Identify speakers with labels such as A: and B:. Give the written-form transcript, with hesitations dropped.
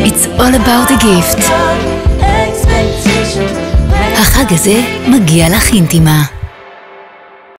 A: It's all about the gift. החג הזה מגיע לך אינטימה.